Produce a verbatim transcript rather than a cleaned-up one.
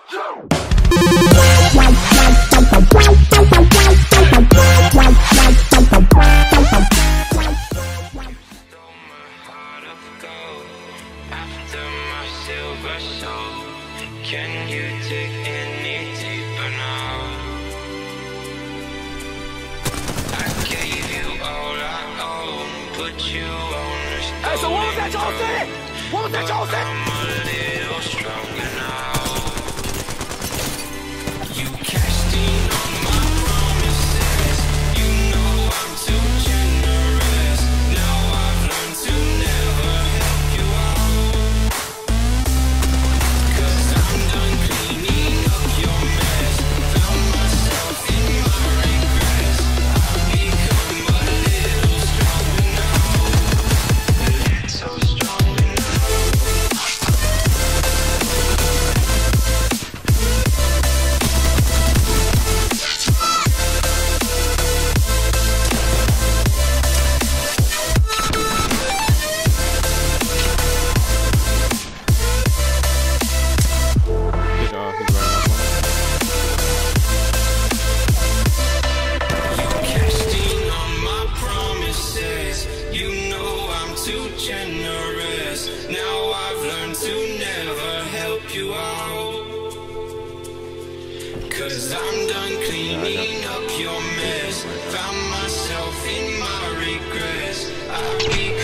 Can you dig any deeper now? I gave you all I own, put you on this. Hey, so what was that y'all said? What was that y'all said? I'm a little stronger now. You cashed in on my promises. You know I'm too generous. Now I've learned to never help you out. Cause I'm done cleaning up your mess. Found myself in my regrets. I've become a little stronger now. A little stronger now. Good job. He's running up on it. Cashed in on my promises. You know I'm too generous. Now I've learned to never help you out. Cause I'm done cleaning up your mess. Found myself in my regrets. I've become